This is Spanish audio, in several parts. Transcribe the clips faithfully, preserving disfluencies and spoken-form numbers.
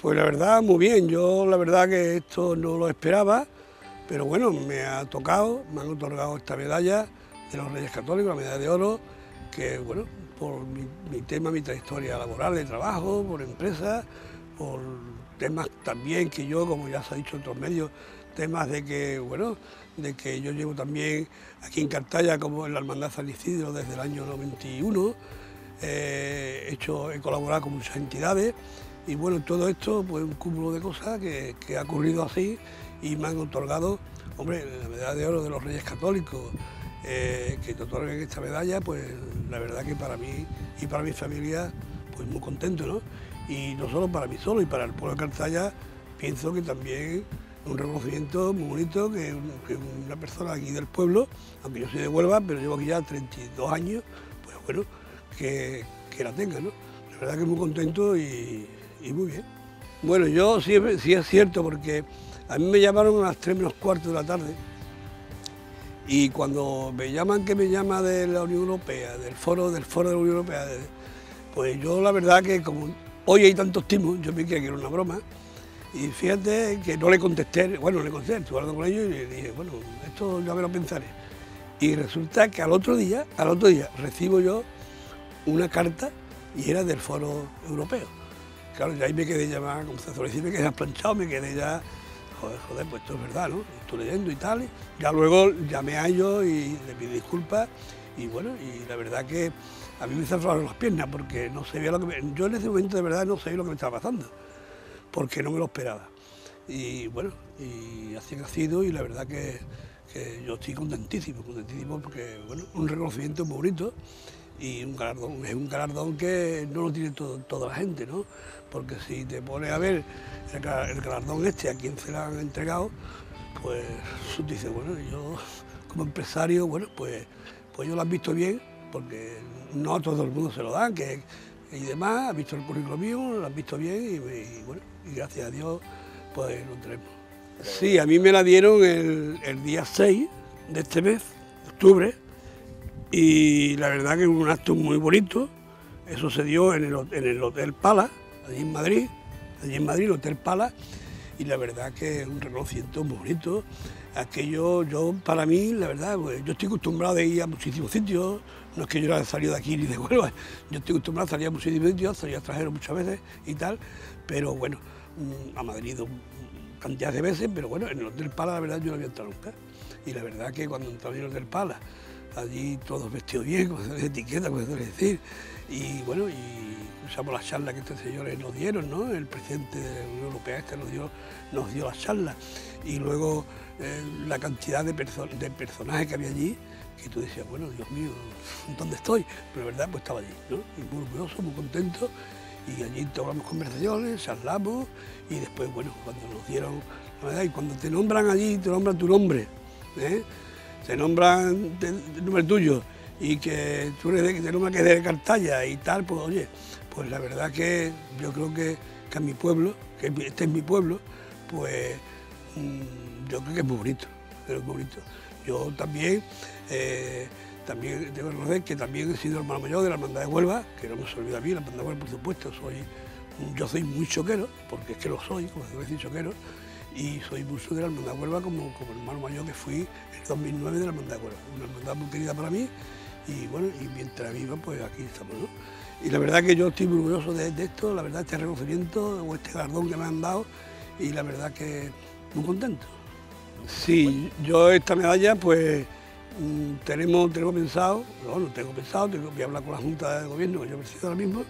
Pues la verdad, muy bien. Yo la verdad que esto no lo esperaba, pero bueno, me ha tocado, me han otorgado esta medalla de los Reyes Católicos, la medalla de oro, que bueno, por mi, mi tema, mi trayectoria laboral de trabajo, por empresas, por temas también que yo, como ya se ha dicho en otros medios, temas de que, bueno, de que yo llevo también aquí en Cartaya como en la Hermandad San Isidro desde el año noventa y uno, eh, he, hecho, he colaborado con muchas entidades y bueno, todo esto pues un cúmulo de cosas que, que ha ocurrido así y me han otorgado, hombre, la medalla de oro de los Reyes Católicos, eh, que te otorguen esta medalla, pues la verdad que para mí y para mi familia, pues muy contento, ¿no? Y no solo para mí solo, y para el pueblo de Cartaya, pienso que también un reconocimiento muy bonito que, que una persona aquí del pueblo, aunque yo soy de Huelva, pero llevo aquí ya treinta y dos años, pues bueno, que, que la tenga, ¿no? La verdad que muy contento y, y muy bien. Bueno, yo sí, sí es cierto, porque a mí me llamaron a las tres menos cuarto de la tarde, y cuando me llaman, que me llama de la Unión Europea, del foro, del foro de la Unión Europea, de, pues yo la verdad que como hoy hay tantos timos, yo me creía que era una broma, y fíjate que no le contesté, bueno, le contesté, estuve hablando con ellos y le dije, bueno, esto ya me lo pensaré. Y resulta que al otro día, al otro día recibo yo una carta y era del foro europeo. Claro, ya ahí me quedé ya más, como se suele decir, me quedé planchado, me quedé ya, joder, joder, pues esto es verdad, ¿no? Estoy leyendo y tal, y ya luego llamé a ellos y le pedí disculpas y bueno, y la verdad que a mí me cerraron las piernas porque no sabía lo que me, yo en ese momento de verdad no sabía lo que me estaba pasando, porque no me lo esperaba. Y bueno, y así ha sido y la verdad que, que yo estoy contentísimo, contentísimo porque bueno, un reconocimiento muy bonito y un galardón, es un galardón que no lo tiene todo, toda la gente, ¿no? Porque si te pones a ver el, el galardón este, a quién se lo han entregado, pues tú dices, bueno, yo como empresario, bueno, pues, pues yo lo han visto bien, porque no a todo el mundo se lo dan, que, y demás, han visto el currículo mío, lo han visto bien y, y bueno, y gracias a Dios pues lo tenemos. Sí, a mí me la dieron el, el día seis de este mes, de octubre, y la verdad que es un acto muy bonito. Eso se dio en el, en el Hotel Pala, allí en Madrid, allí en Madrid, el Hotel Pala, y la verdad que es un reconocimiento muy bonito. Aquello, yo, para mí, la verdad, pues, yo estoy acostumbrado a ir a muchísimos sitios, no es que yo no haya salido de aquí ni de Huelva, yo estoy acostumbrado a salir a muchísimos sitios, salir a extranjero muchas veces y tal, pero bueno, a Madrid cantidad de veces, pero bueno, en el Hotel Pala la verdad yo no había entrado nunca. Y la verdad que cuando entraba en el Hotel Pala, allí todos vestidos bien, con etiqueta, como se suele decir, y bueno, y usamos la charla que estos señores nos dieron, ¿no? El presidente de la Unión Europea este nos dio, nos dio la charla, y luego eh, la cantidad de, perso de personajes que había allí, que tú decías, bueno, Dios mío, ¿dónde estoy? Pero la verdad, pues estaba allí, ¿no? Y muy orgulloso, muy contento, y allí tomamos conversaciones, charlamos, y después, bueno, cuando nos dieron la medalla, y cuando te nombran allí, te nombran tu nombre, ¿eh? Te nombran el nombre tuyo, y que tú eres de, te nombran que es de Cartaya y tal, pues oye, pues la verdad que yo creo que, que a mi pueblo, que este es mi pueblo, pues mmm, yo creo que es muy bonito, es muy bonito. Yo también, eh, también tengo que reconocer que también he sido hermano mayor de la Hermandad de Huelva, que no me se olvida a mí, la Hermandad de Huelva, por supuesto, soy, yo soy muy choquero, porque es que lo soy, como se decir choquero, y soy mucho de la Hermandad de Huelva como, como hermano mayor que fui en dos mil nueve de la Hermandad de Huelva, una hermandad muy querida para mí, y bueno, y mientras viva, pues aquí estamos, ¿no? Y la verdad que yo estoy muy orgulloso de, de esto, la verdad, este reconocimiento o este galardón que me han dado, y la verdad que muy contento. Sí, yo esta medalla, pues tenemos, tenemos pensado, bueno, tengo pensado, tengo, voy a hablar con la Junta de Gobierno, que yo presido ahora mismo,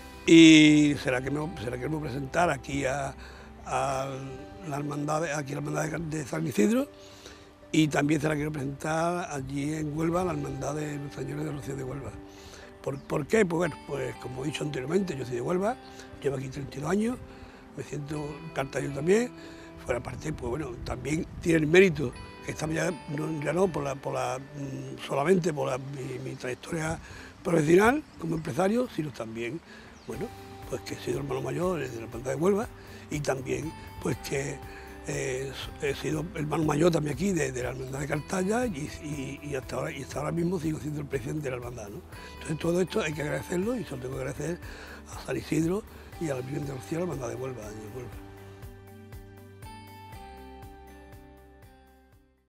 y será que me, será que me voy a presentar aquí a, a la hermandad, aquí a la hermandad de, de San Isidro, y también se la quiero presentar allí en Huelva, la hermandad de los señores de Rocío de Huelva. ¿Por, ¿Por qué? Pues bueno, pues como he dicho anteriormente, yo soy de Huelva, llevo aquí treinta y dos años, me siento cartayo también, fuera parte, pues bueno, también tiene el mérito que estamos ya no, ya no por la, por la, solamente por la, mi, mi trayectoria profesional como empresario, sino también, bueno, pues que he sido hermano mayor de la Hermandad de Huelva y también pues que eh, he sido hermano mayor también aquí de, de la Hermandad de Cartaya y, y, y, hasta ahora, y hasta ahora mismo sigo siendo el presidente de la hermandad, ¿no? Entonces todo esto hay que agradecerlo y solo tengo que agradecer a San Isidro y a la Virgen del Cielo manda de Huelva, de Huelva.